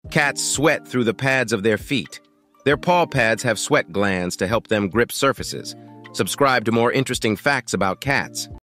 Cats sweat through the pads of their feet. Their paw pads have sweat glands to help them grip surfaces. Subscribe to more interesting facts about cats.